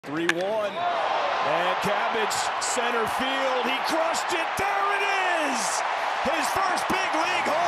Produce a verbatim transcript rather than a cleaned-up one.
three one. And Cabbage, center field. He crushed it. There it is! His first big league home